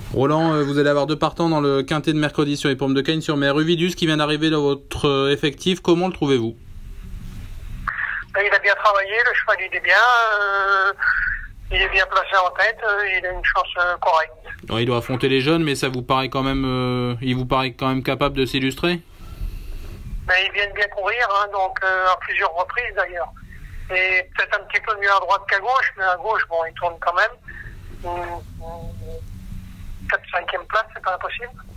Roland, vous allez avoir 2 partants dans le quintet de mercredi sur les Pommes de Cagnes sur mer. Ruvidus qui vient d'arriver dans votre effectif, comment le trouvez-vous? Il a bien travaillé, le cheval il est bien, il est bien placé en tête, il a une chance correcte. Alors, il doit affronter les jeunes, mais ça vous paraît quand même, il vous paraît quand même capable de s'illustrer? Il vient de bien courir, hein, donc à plusieurs reprises d'ailleurs. Et peut-être un petit peu mieux à droite qu'à gauche, mais à gauche, bon, il tourne quand même. Peut-être 5e place, c'est pas impossible.